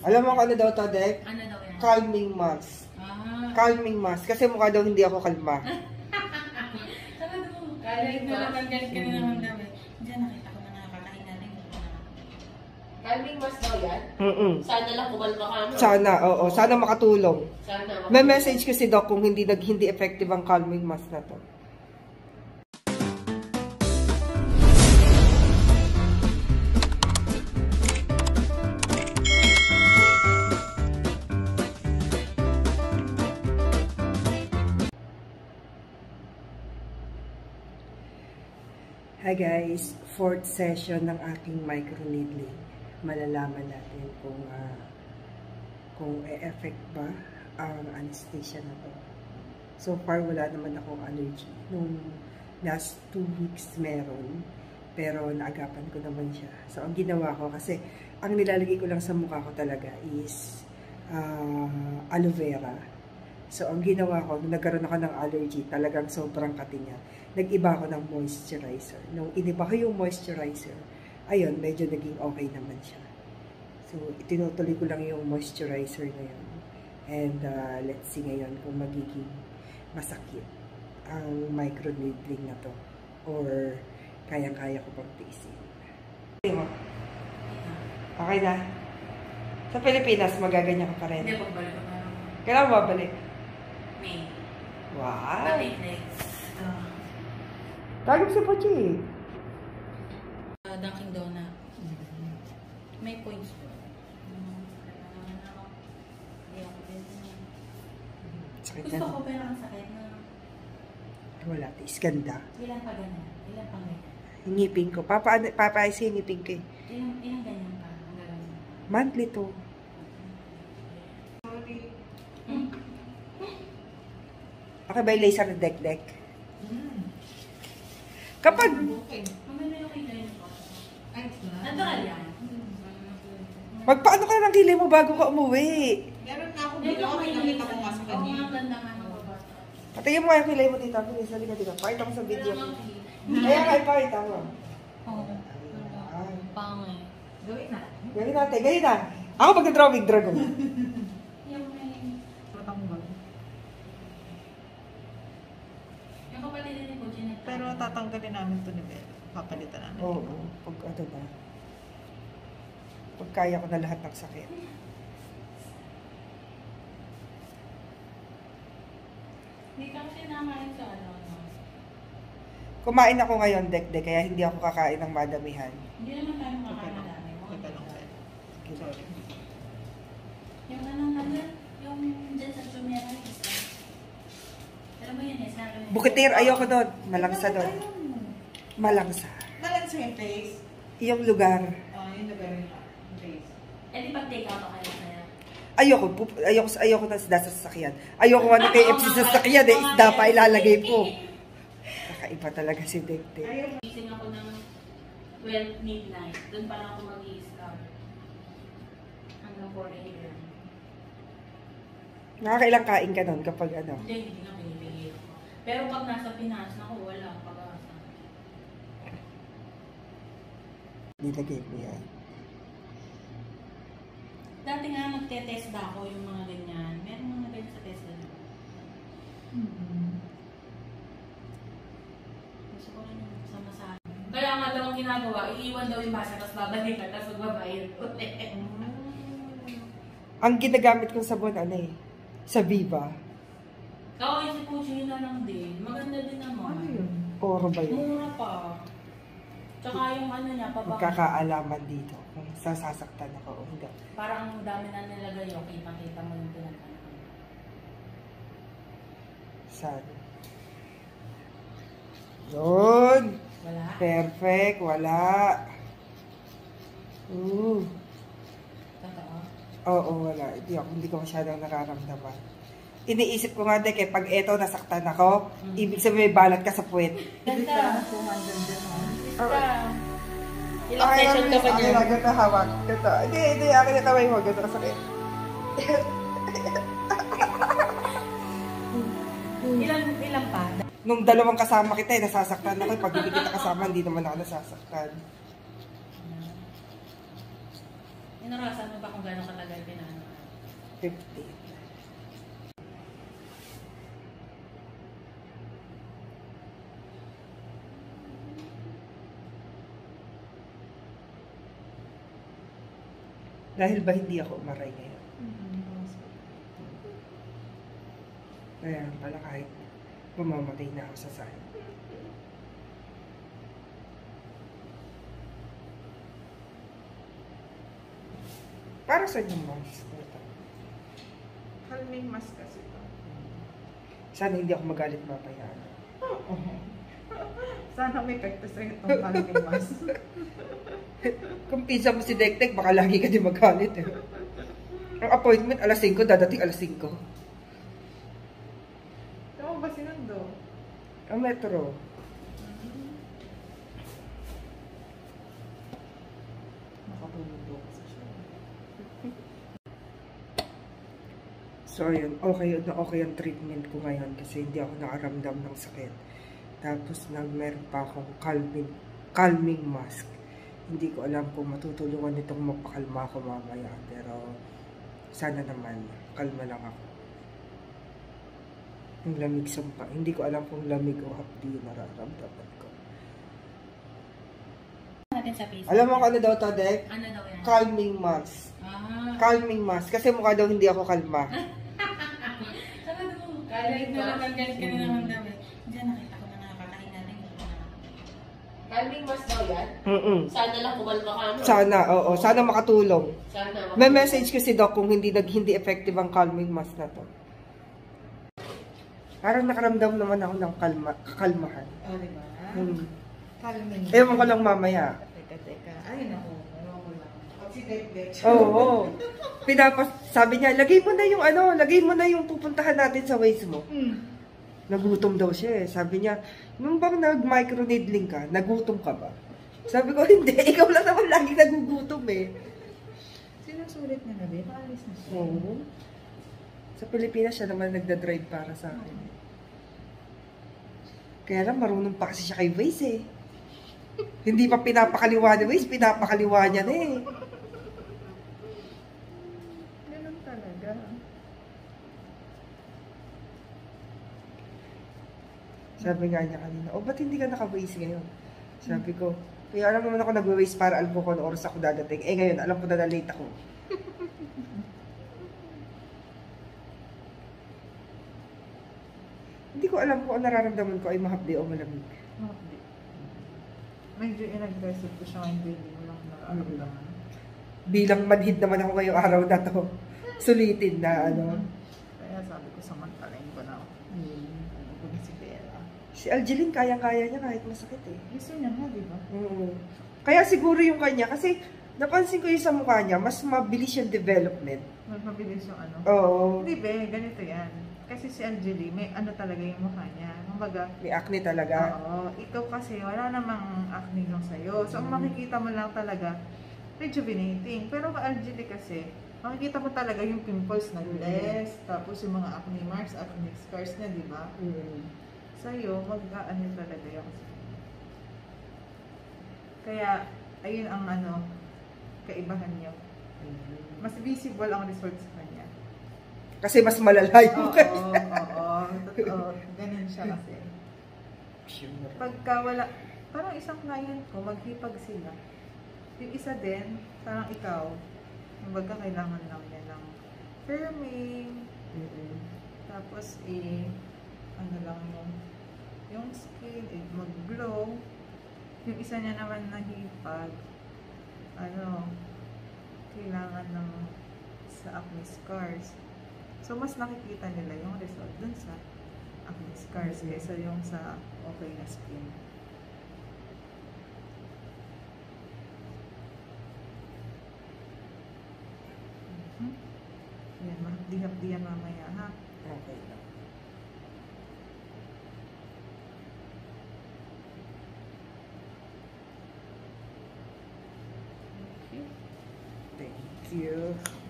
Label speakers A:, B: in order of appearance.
A: Alam mo kung ano daw to, Dek?
B: Ano daw yan?
A: Calming mask. Calming mask. Kasi mukha daw hindi ako kalma.
B: Sabi mo, kahit galit ka na naman daw eh. Diyan nakita ko na nakakain natin.
C: Calming mask daw yan? Sana lang kumalma ka, no?
A: Sana, oo. Sana makatulong.
C: Sana makatulong.
A: May message ko si Doc kung hindi effective ang calming mask na to. Hi guys, 4th session ng aking microneedling. Malalaman natin kung e-effect ba ang anesthesia na to. So far, wala naman akong allergy. Nung last 2 weeks meron, pero naagapan ko naman siya. So ang ginawa ko, kasi ang nilalagay ko lang sa mukha ko talaga is aloe vera. So ang ginawa ko, nung nagkaroon ako ng allergy, talagang sobrang kati niya. Nag-iba ako ng moisturizer. Nung iniba ko yung moisturizer, ayun, medyo naging okay naman siya. So, itinutuloy ko lang yung moisturizer na yun. And let's see ngayon kung magiging masakit ang microneedling na to. Or kayang-kaya ko bang tiisin. Okay na? Sa Pilipinas, magaganyan ka pa rin.
B: Hindi, pagbalik ko na.
A: Kailan babalik?
B: May.
A: Wow!
B: Babalik next.
A: Tagog sa Pachi.
B: Dunkin' Donut. May points po.
A: Sakit
B: Gusto
A: na.
B: ko pero ang sakit na.
A: Wala, tiis ganda.
B: Ilan pa ganyan? Ilan pang ganyan?
A: Ngipin ko. Papaayos yung ngipin ko eh.
B: Ilan ganyan pa? Ang gagawin?
A: Monthly to. Okay ba yung laser na dek-dek? Kapag...
B: Natural yan.
A: Magpaano ka ng kilay mo bago ka umuwi?
C: Meron na ako dito. Okay, nakita ko nga sa
B: Oo
C: kanina.
B: nga, ganda nga ng baba.
A: Patingin mo yung kilay mo dito. Please, halika dito. Pakita ko sa video. Kaya kayo pakita mo.
B: Oo. Pangay.
C: Gawin na.
A: Gawin natin. Gawin na. Ako mag-drawing dragon.
B: Yung may... Yung kapatid ni Coach na.
C: Pero tatanggalin namin ito ni Bel. Papalitan namin.
A: Oo. Pag ano na. Pag kaya ko na lahat ng sakit.
B: Hindi ka kasi namain sa ano.
A: Kumain ako ngayon, dek-dek. Kaya hindi ako kakain ng madamihan.
B: Hindi naman tayo makakain na dami.
C: Teka lang, Bel. Sorry.
B: Yung ano naman, yung dyan sa Chumera, isa. Pero mo yun eh, sa akin.
A: Bukitir, ayoko doon. Malangsa doon. Malangsa.
C: Malangsa yung face.
A: Yung lugar.
C: Yung lugar yung face.
B: Eh di pag take out ako kayo sa'yo.
A: Ayoko na isda sa sasakyan. Ayoko nga na KFC sa sasakyan eh. Isda pa ilalagay ko. Kakaiba talaga si Dek-Dek.
B: Gising ako ng 12 midnight. Doon pa lang ako mag-i-start. Hanggang 4 a.m.
A: Nakakailang kain ka nun kapag ano?
B: Hindi na pinipigil ako. Pero pag nasa Pinas, naku, wala. Pag-asa.
A: Nilagay mo yan.
B: Dati nga nagte-test ba ako yung mga ganyan. Meron mga ganyan sa test na. Gusto ko rin yung sama sa akin. Kaya nga daw ang ginagawa, iiwan daw yung basa, tapos babalik ka, tapos magbabayad ulit.
A: Ang ginagamit kong sabon, ano eh? Sa Viva.
B: Oo, yung si Pucci yun na lang din. Maganda din naman.
C: Ano yun?
A: Oro ba yun?
B: Mura pa. Tsaka yung ano niya,
A: Magkakaalaman dito kung sasaktan ako o hindi.
B: parang ang dami na nilagay yung kitang-kita mo yung pinagkano.
A: Saan? Yun!
B: Wala?
A: Perfect! Wala!
B: Totoo?
A: Oo, wala. Hindi ko masyadong nararamdaman. Iniisip ko nga, Dek, pag eto nasaktan ako, ibig sabihin may balat ka sa puwet.
B: Ganda.
A: Alright.
B: Ilang session ka pa niya?
A: Akin na, ganda hawak. Ganda. Hindi, akin na kamay mo. Ganda kasakit.
B: Ilan pa?
A: Nung dalawang kasama kita, nasasaktan ako. Pag hindi kita kasama, hindi naman ako nasasaktan.
B: Inarasan mo ba kung gano'ng katagal
A: 15. Dahil ba hindi ako umaray ngayon? Kaya pala kahit mamamatay na ako sa sana. Para sa yung mask ito.
D: Calming mask kasi ito.
A: Sana hindi ako magalit mamaya.
D: Sana may epekto sa itong calming mask.
A: Kung pinsa mo si Dektek, baka lagi ka din magalit eh. Ang appointment, alas 5, dadating alas 5.
D: Saan ba sinundo?
A: Ang metro.
D: Nakatulog daw kasi siya.
A: So, ayun, okay ang treatment ko ngayon kasi hindi ako nakaramdam ng sakit. Tapos, meron pa akong calming mask. Hindi ko alam kung matutulungan nitong mapakalma ako mamaya. Pero, sana naman, kalma lang ako. Yung lamig sumpa. Hindi ko alam kung lamig o hapdi yung nararamdaman ko.
B: Natin sa Facebook.
A: Alam mo kung ano daw to, Dek?
B: Ano daw yan?
A: Calming mask. Calming mask. Kasi mukha daw hindi ako kalma.
B: Sana daw. Kahit na naman galit ka na naman daw eh. Diyan nakita ko na nakakahina rin.
C: Calming mask daw yan? Sana lang kumalma ka, no?
A: Sana, oo. Sana makatulong.
C: Sana.
A: May message kasi Doc kung hindi effective ang calming mask na to. Parang nakaramdam naman ako ng kakalmahan.
D: Oh, diba? Calming.
A: Ewan ko lang mamaya.
D: Teka. Ay, naku. Ewan ko lang. Pag si Dek.
A: Oo. Sabi niya, lagay mo na yung pupuntahan natin sa Waze mo. Nagutom daw siya eh. Sabi niya, nung bang nag-microneedling ka, nagutom ka ba? Sabi ko, hindi. Ikaw lang naman lagi nagugutom eh.
D: Sinusulit na gabi. Paalis na siya.
A: Oo. Sa Pilipinas, siya naman nagda-drive para sa akin. Kaya lang, marunong pa kasi siya kay Waze eh. Hindi pa pinapakaliwa ni Waze, pinapakaliwa niya na eh.
D: Ganun talaga.
A: Sabi nga niya kanina, ba't hindi ka naka-Waze ngayon? Sabi ko, kaya alam naman ako nag-Waze para alam ko kung ano oras ako dadating. Eh ngayon, alam ko na late ako. Hindi ko alam kung nararamdaman ko ay mahapdi o malamig.
D: Mahapdi. Medyo inaggressive ko siya ngayon, hindi mo lang nararamdaman.
A: Bilang manhid naman ako ngayong araw na to. Sulitin na ano.
D: Kaya sabi ko, samantalain ko na ako. Ano ko si Bella.
A: Si Algeline, kaya-kaya niya kahit masakit eh.
D: Gusto niya nga, di ba?
A: Kaya siguro yung kanya, kasi napansin ko yung sa mukha niya, mas mabilis yung development.
D: Mas mabilis yung ano.
A: Oo.
D: Hindi be, ganito yan. Kasi si Angeli, may ano talaga yung mukha niya. Kumbaga,
A: May acne talaga.
D: oo, ikaw kasi wala namang acne lang sa'yo. So, ang makikita mo lang talaga, rejuvenating. Pero kay Angeli kasi, makikita mo talaga yung pimples na less, tapos yung mga acne marks, acne scars niya, di ba? Sa'yo, mag-ano talaga yung kaya, ayun ang ano, kaibahan niyo. Mas visible ang result sa kanya.
A: Kasi mas malala yung kanya.
D: Oo. Ganun siya kasi. Pagka wala, parang isang client ko, maghipag sila. Yung isa din, parang ikaw, kumbaga kailangan lang niya ng firming, tapos ano lang yung skin, mag-glow. Yung isa niya naman nahipag, ano, kailangan ng sa acne scars. So, mas nakikita nila yung result dun sa acne scars kaysa yung sa okay na skin. Yan, mahapdi-hapdi yan mamaya, ha?
A: Okay lang. Thank you.